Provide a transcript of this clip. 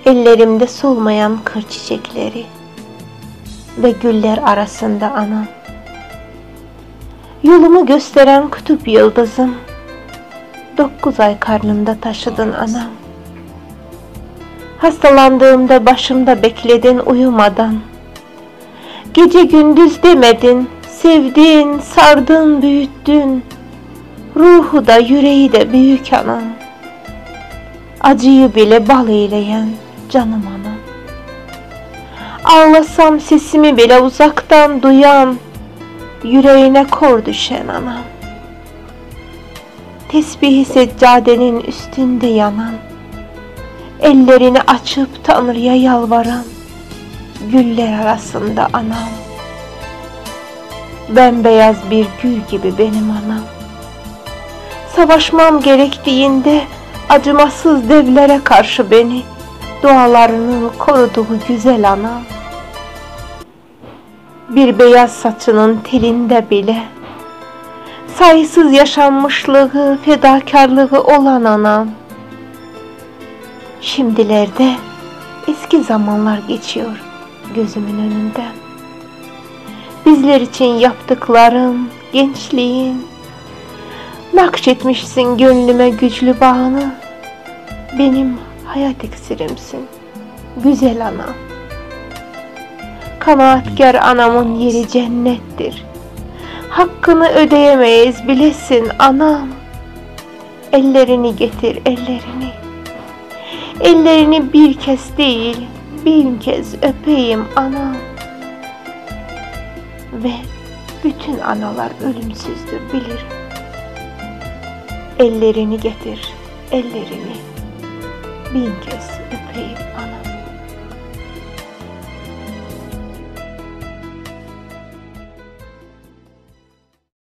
ellerimde solmayan kır çiçekleri ve güller arasında anam. Yolumu gösteren kutup yıldızım, 9 ay karnımda taşıdın anam. Hastalandığımda başımda bekledin uyumadan. Gece gündüz demedin, sevdin, sardın, büyüttün. Ruhu da yüreği de büyük anam. Acıyı bile bal eyleyen canım anam. Ağlasam sesimi bile uzaktan duyan, yüreğine kor düşen anam. Tesbihi seccadenin üstünde yanan, ellerini açıp Tanrı'ya yalvaran, güller arasında anam. Bembeyaz bir gül gibi benim anam. Savaşmam gerektiğinde acımasız devlere karşı beni dualarının koruduğu güzel anam. Bir beyaz saçının telinde bile sayısız yaşanmışlığı, fedakarlığı olan anam. Şimdilerde eski zamanlar geçiyor gözümün önünden. Bizler için yaptıkların, gençliğin, nakşetmişsin gönlüme güçlü bağını. Benim hayat iksirimsin, güzel anam. Kanaatkar anamın yeri cennettir. Hakkını ödeyemeyiz bilesin anam. Ellerini getir, ellerini. Ellerini bir kez değil, 1000 kez öpeyim anam. Ve bütün analar ölümsüzdür bilirim. Ellerini getir, ellerini 1000 kez öpeyim.